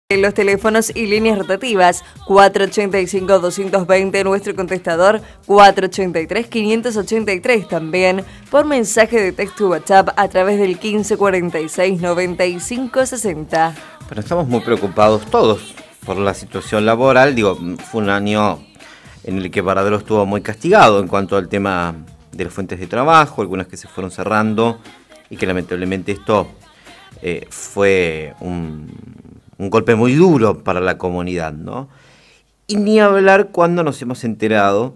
Los teléfonos y líneas rotativas 485-220, nuestro contestador 483-583, también por mensaje de texto WhatsApp a través del 1546-9560. Pero estamos muy preocupados todos por la situación laboral. Fue un año en el que Varadero estuvo muy castigado en cuanto al tema de las fuentes de trabajo, algunas que se fueron cerrando y que lamentablemente esto fue un golpe muy duro para la comunidad, ¿no? Y ni hablar cuando nos hemos enterado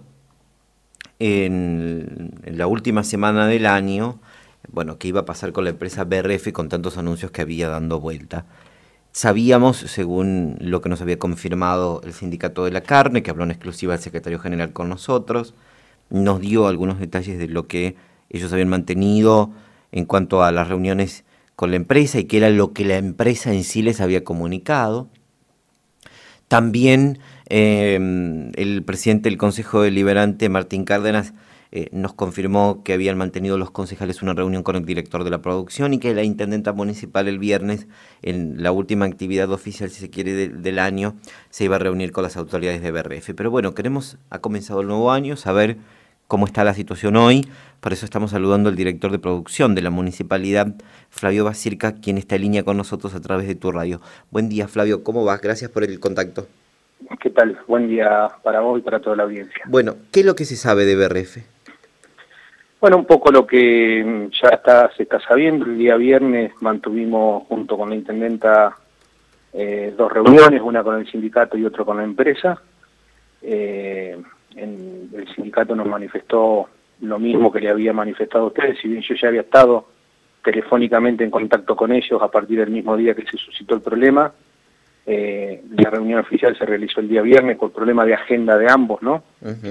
en la última semana del año, bueno, qué iba a pasar con la empresa BRF con tantos anuncios que había dando vuelta. Sabíamos, según lo que nos había confirmado el Sindicato de la Carne, que habló en exclusiva el secretario general con nosotros, nos dio algunos detalles de lo que ellos habían mantenido en cuanto a las reuniones con la empresa y que era lo que la empresa en sí les había comunicado. También el presidente del Consejo Deliberante, Martín Cárdenas, nos confirmó que habían mantenido los concejales una reunión con el director de la producción y que la intendenta municipal el viernes, en la última actividad oficial, si se quiere, del año, se iba a reunir con las autoridades de BRF. Pero bueno, ha comenzado el nuevo año, saber cómo está la situación hoy. Por eso estamos saludando al director de producción de la municipalidad, Flavio Basirca, quien está en línea con nosotros a través de tu radio. Buen día, Flavio, ¿cómo vas? Gracias por el contacto. ¿Qué tal? Buen día para vos y para toda la audiencia. Bueno, ¿qué es lo que se sabe de BRF? Bueno, un poco lo que se está sabiendo. El día viernes mantuvimos junto con la intendenta dos reuniones, una con el sindicato y otra con la empresa. El sindicato nos manifestó lo mismo que le había manifestado a ustedes, si bien yo ya había estado telefónicamente en contacto con ellos a partir del mismo día que se suscitó el problema. La reunión oficial se realizó el día viernes por problema de agenda de ambos, ¿no?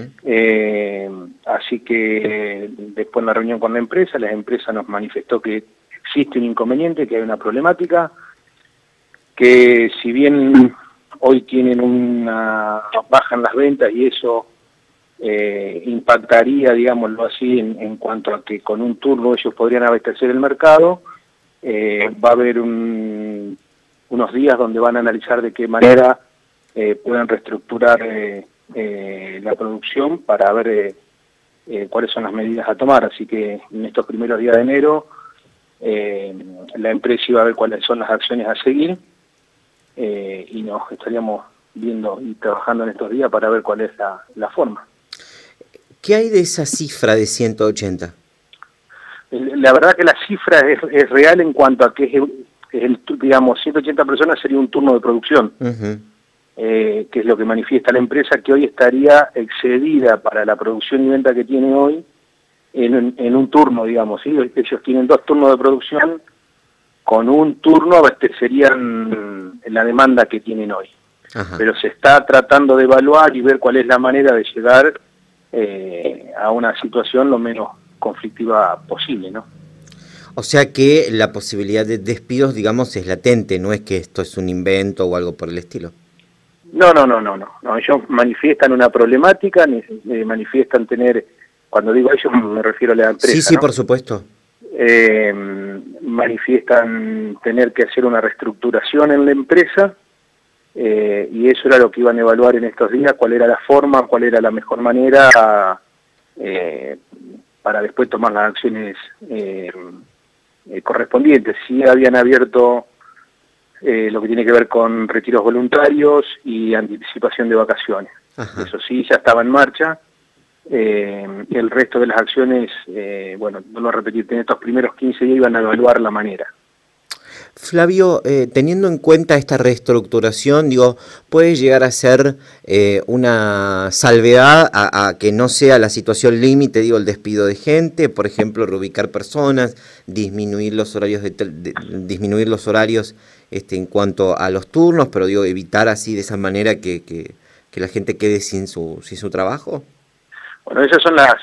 Así que después en la reunión con la empresa nos manifestó que existe un inconveniente, que hay una problemática, que si bien hoy tienen una baja en las ventas y eso impactaría, digámoslo así, en cuanto a que con un turno ellos podrían abastecer el mercado, va a haber unos días donde van a analizar de qué manera pueden reestructurar la producción para ver cuáles son las medidas a tomar. Así que en estos primeros días de enero la empresa iba a ver cuáles son las acciones a seguir y nos estaríamos viendo y trabajando en estos días para ver cuál es la forma. ¿Qué hay de esa cifra de 180? La verdad que la cifra es real en cuanto a que digamos, 180 personas sería un turno de producción, que es lo que manifiesta la empresa, que hoy estaría excedida para la producción y venta que tiene hoy en un turno, digamos, ¿sí? Ellos tienen dos turnos de producción, con un turno abastecerían la demanda que tienen hoy. Pero se está tratando de evaluar y ver cuál es la manera de llegar a una situación lo menos conflictiva posible, ¿no? O sea que la posibilidad de despidos, digamos, es latente, no es que esto es un invento o algo por el estilo. No, ellos manifiestan una problemática, manifiestan tener, cuando digo ellos me refiero a la empresa, Sí, ¿no? Por supuesto. Manifiestan tener que hacer una reestructuración en la empresa, y eso era lo que iban a evaluar en estos días, cuál era la forma, cuál era la mejor manera para después tomar las acciones correspondientes. Sí habían abierto lo que tiene que ver con retiros voluntarios y anticipación de vacaciones. Eso sí, ya estaba en marcha. El resto de las acciones, bueno, vuelvo a repetir, en estos primeros 15 días iban a evaluar la manera. Flavio, teniendo en cuenta esta reestructuración, puede llegar a ser una salvedad a que no sea la situación límite, el despido de gente, por ejemplo, reubicar personas, disminuir los horarios en cuanto a los turnos, pero evitar así de esa manera que la gente quede sin su trabajo. Bueno, esas son las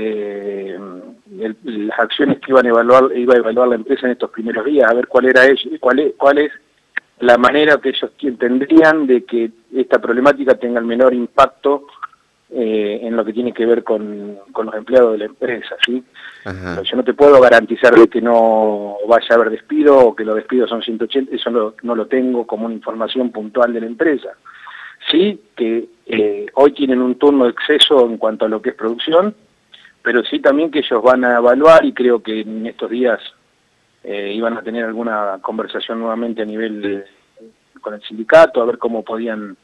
acciones que iba a evaluar la empresa en estos primeros días, a ver cuál es la manera que ellos tendrían de que esta problemática tenga el menor impacto en lo que tiene que ver con los empleados de la empresa, ¿sí? Ajá. Yo no te puedo garantizar de que no vaya a haber despido o que los despidos son 180, eso no lo tengo como una información puntual de la empresa. Sí que hoy tienen un turno de exceso en cuanto a lo que es producción, pero sí también que ellos van a evaluar, y creo que en estos días iban a tener alguna conversación nuevamente a nivel con el sindicato, a ver cómo podían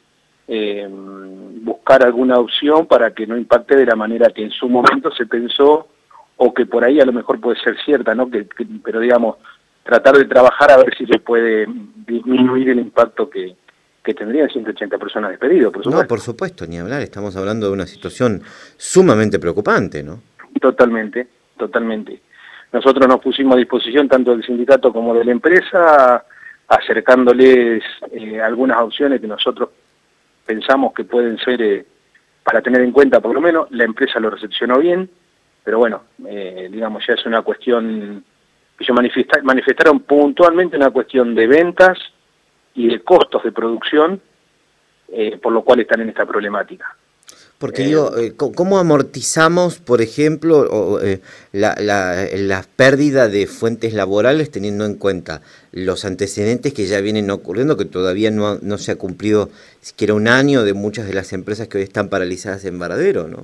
buscar alguna opción para que no impacte de la manera que en su momento se pensó, o que por ahí a lo mejor puede ser cierta, ¿no? Pero digamos, tratar de trabajar a ver si se puede disminuir el impacto que tendrían 180 personas despedidas, por supuesto. No, por supuesto, ni hablar, estamos hablando de una situación sumamente preocupante, ¿no? Totalmente, totalmente. Nosotros nos pusimos a disposición tanto del sindicato como de la empresa, acercándoles algunas opciones que nosotros pensamos que pueden ser para tener en cuenta. Por lo menos la empresa lo recepcionó bien, pero bueno, digamos, ya es una cuestión que ellos manifestaron puntualmente, una cuestión de ventas y de costos de producción, por lo cual están en esta problemática. Porque digo, ¿cómo amortizamos, por ejemplo, la pérdida de fuentes laborales teniendo en cuenta los antecedentes que ya vienen ocurriendo, que todavía no se ha cumplido siquiera un año de muchas de las empresas que hoy están paralizadas en Varadero, ¿no?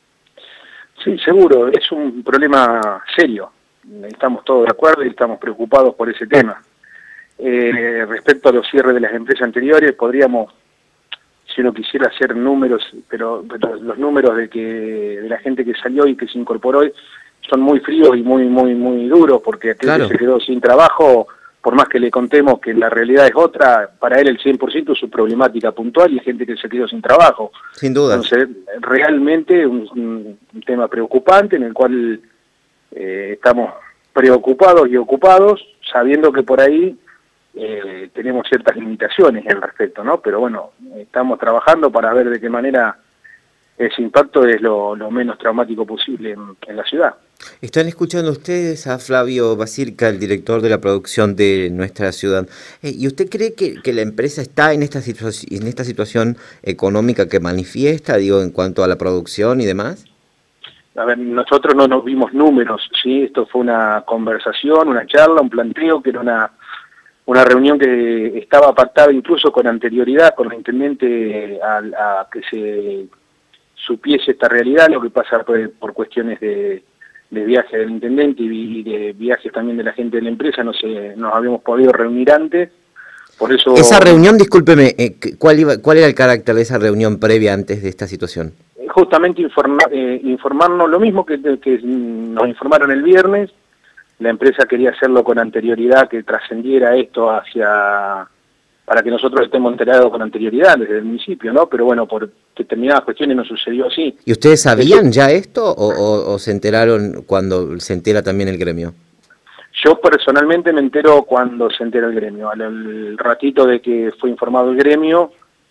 Sí, seguro, es un problema serio. Estamos todos de acuerdo y estamos preocupados por ese tema. Respecto a los cierres de las empresas anteriores, podríamos, si uno quisiera hacer números, pero los números de la gente que salió y que se incorporó son muy fríos y muy duros, porque aquel Claro. que se quedó sin trabajo, por más que le contemos que la realidad es otra, para él el 100% es su problemática puntual, y hay gente que se quedó sin trabajo. Sin duda. Entonces, realmente un tema preocupante en el cual estamos preocupados y ocupados, sabiendo que por ahí tenemos ciertas limitaciones al respecto, ¿no? Pero bueno, estamos trabajando para ver de qué manera ese impacto es lo menos traumático posible en la ciudad. Están escuchando ustedes a Flavio Basirca, el director de la producción de nuestra ciudad. ¿Y usted cree que la empresa está en esta situación económica que manifiesta, digo, en cuanto a la producción y demás? A ver, nosotros no nos vimos números, ¿sí? Esto fue una conversación, una charla, un planteo, que era una reunión que estaba pactada incluso con anterioridad con el intendente a que se supiese esta realidad. Lo que pasa por cuestiones de viaje del intendente y de viajes también de la gente de la empresa, nos habíamos podido reunir antes, por eso... Esa reunión, discúlpeme, ¿cuál era el carácter de esa reunión previa antes de esta situación? Justamente informarnos lo mismo que nos informaron el viernes. La empresa quería hacerlo con anterioridad, que trascendiera esto para que nosotros estemos enterados con anterioridad desde el municipio, ¿no? Pero bueno, por determinadas cuestiones no sucedió así. ¿Y ustedes sabían ya esto o se enteraron cuando se entera también el gremio? Yo personalmente me entero cuando se entera el gremio. Al ratito de que fue informado el gremio,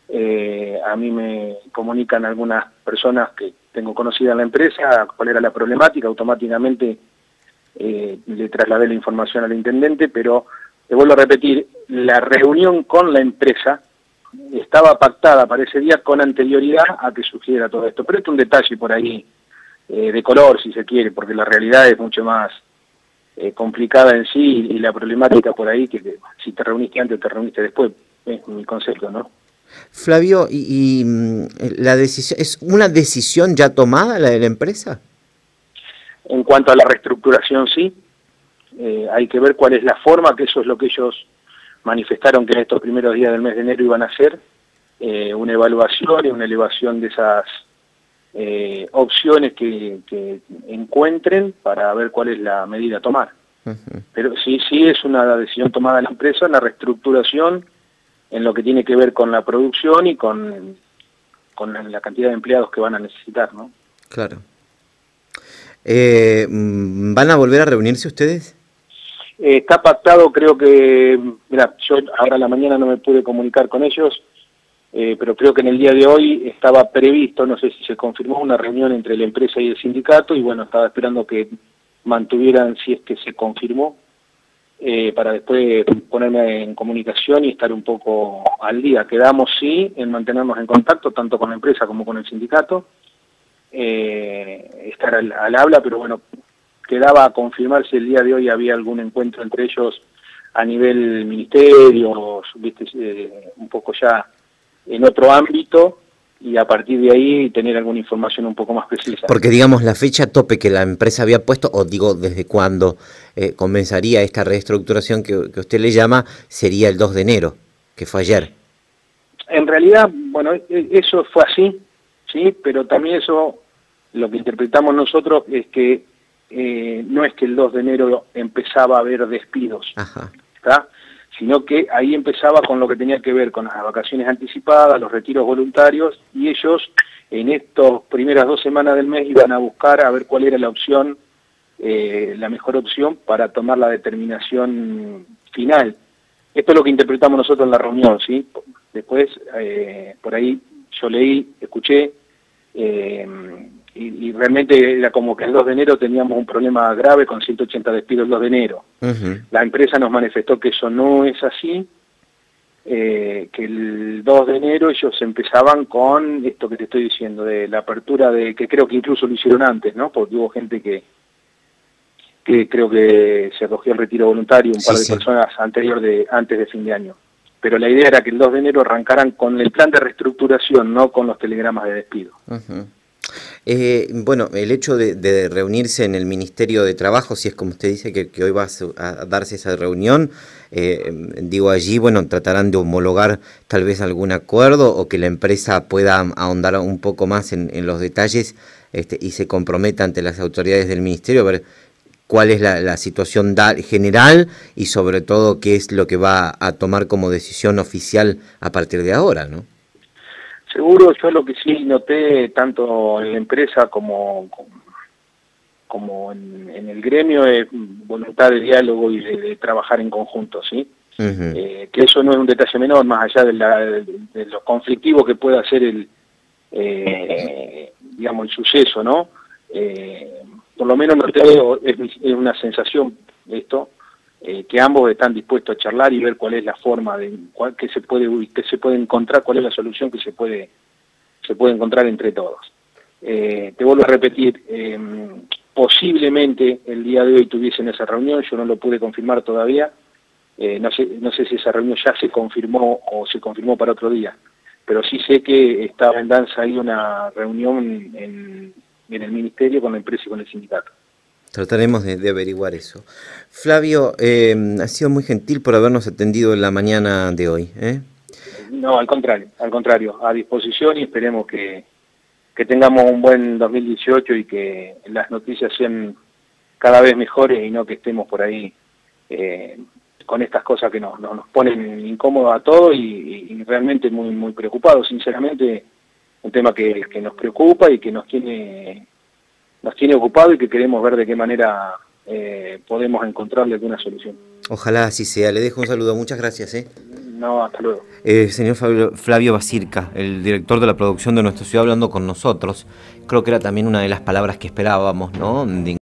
a mí me comunican algunas personas que tengo conocida en la empresa cuál era la problemática. Automáticamente le trasladé la información al intendente, pero te vuelvo a repetir, la reunión con la empresa estaba pactada para ese día con anterioridad a que surgiera todo esto. Pero esto es un detalle por ahí de color, si se quiere, porque la realidad es mucho más complicada en sí, y la problemática por ahí, que si te reuniste antes o te reuniste después, es mi concepto, ¿no? Flavio, ¿y la decisión es una decisión ya tomada la de la empresa? En cuanto a la reestructuración, sí. Hay que ver cuál es la forma, que eso es lo que ellos manifestaron que en estos primeros días del mes de enero iban a hacer, una evaluación y una elevación de esas opciones que encuentren para ver cuál es la medida a tomar. Pero sí es una decisión tomada de la empresa, la reestructuración en lo que tiene que ver con la producción y con la cantidad de empleados que van a necesitar, ¿no? Claro. ¿Van a volver a reunirse ustedes? Está pactado, creo que, mira, yo ahora a la mañana no me pude comunicar con ellos, pero creo que en el día de hoy estaba previsto, no sé si se confirmó, una reunión entre la empresa y el sindicato, y bueno, estaba esperando que mantuvieran, si es que se confirmó, para después ponerme en comunicación y estar un poco al día. Quedamos, sí, en mantenernos en contacto, tanto con la empresa como con el sindicato, estar al habla, pero bueno, quedaba a confirmar si el día de hoy había algún encuentro entre ellos a nivel ministerio, ¿viste? Un poco ya en otro ámbito, y a partir de ahí tener alguna información un poco más precisa. Porque digamos la fecha tope que la empresa había puesto, o digo desde cuándo comenzaría esta reestructuración que usted le llama, sería el 2 de enero, que fue ayer. En realidad, bueno, eso fue así, sí, pero también eso, lo que interpretamos nosotros es que no es que el 2 de enero empezaba a haber despidos, ¿está? Sino que ahí empezaba con lo que tenía que ver con las vacaciones anticipadas, los retiros voluntarios, y ellos en estas primeras 2 semanas del mes iban a buscar a ver cuál era la opción, la mejor opción para tomar la determinación final. Esto es lo que interpretamos nosotros en la reunión, ¿sí? Después, por ahí yo leí, escuché, y realmente era como que el 2 de enero teníamos un problema grave con 180 despidos el 2 de enero. La empresa nos manifestó que eso no es así, que el 2 de enero ellos empezaban con esto que te estoy diciendo, de la apertura de, que creo que incluso lo hicieron antes, ¿no? Porque hubo gente que creo que se acogió el retiro voluntario, un par de personas antes de fin de año. Pero la idea era que el 2 de enero arrancaran con el plan de reestructuración, no con los telegramas de despido. Bueno, el hecho de reunirse en el Ministerio de Trabajo, si es como usted dice que hoy va a darse esa reunión, digo allí, bueno, tratarán de homologar tal vez algún acuerdo o que la empresa pueda ahondar un poco más en los detalles y se comprometa ante las autoridades del Ministerio a ver cuál es la situación general y sobre todo qué es lo que va a tomar como decisión oficial a partir de ahora, ¿no? Seguro, yo lo que sí noté tanto en la empresa como en el gremio es voluntad de diálogo y de trabajar en conjunto, ¿sí? Que eso no es un detalle menor, más allá de lo conflictivo que pueda ser digamos, el suceso, ¿no? Por lo menos noté, es una sensación esto, que ambos están dispuestos a charlar y ver cuál es la forma que se puede encontrar, cuál es la solución que se puede encontrar entre todos. Te vuelvo a repetir, posiblemente el día de hoy tuviesen esa reunión, yo no lo pude confirmar todavía, no sé si esa reunión ya se confirmó o se confirmó para otro día, pero sí sé que estaba en danza ahí una reunión en el ministerio con la empresa y con el sindicato. Trataremos de averiguar eso. Flavio, ha sido muy gentil por habernos atendido en la mañana de hoy. No, al contrario, a disposición, y esperemos que tengamos un buen 2018 y que las noticias sean cada vez mejores y no que estemos por ahí con estas cosas que nos ponen incómodos a todos y realmente muy, muy preocupados. Sinceramente, un tema que nos preocupa y que nos tiene ocupado y que queremos ver de qué manera podemos encontrarle alguna solución. Ojalá así sea. Le dejo un saludo. Muchas gracias. No, hasta luego. Señor Flavio Basirca, el director de la producción de Nuestra Ciudad, hablando con nosotros. Creo que era también una de las palabras que esperábamos, ¿no?